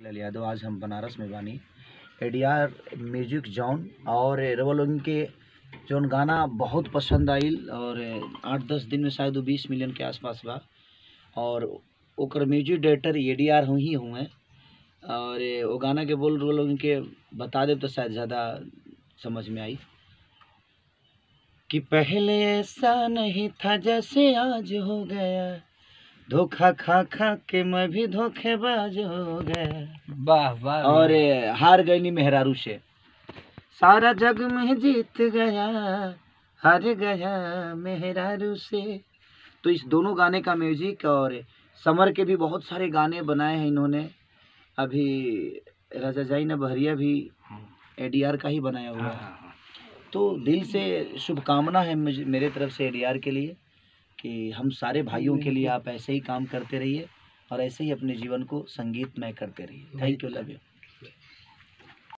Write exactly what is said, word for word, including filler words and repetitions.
लाल यादव। आज हम बनारस में बानी एडीआर म्यूजिक जॉन और रवल उनके जौन गाना बहुत पसंद आइल और आठ दस दिन में शायद वो बीस मिलियन के आसपास बा और ओकर म्यूजिक डायरेक्टर एडीआर हम ही हुए और वो गाना के बोल रोल उनके बता दे तो शायद ज़्यादा समझ में आई कि पहले ऐसा नहीं था जैसे आज हो गया, धोखा खा खा के मैं भी धोखेबाज हो गया। वाह वाह। और हार गई नी मेहरारू से, सारा जग में जीत गया, हार गया मेहरारू से। तो इस दोनों गाने का म्यूजिक और समर के भी बहुत सारे गाने बनाए हैं इन्होंने। अभी राजा जाई ना बहरिया भी एडीआर का ही बनाया हुआ है। तो दिल से शुभकामना है मुझे मेरे तरफ से एडीआर के लिए कि हम सारे भाइयों के लिए आप ऐसे ही काम करते रहिए और ऐसे ही अपने जीवन को संगीतमय करते रहिए। Thank you, love you.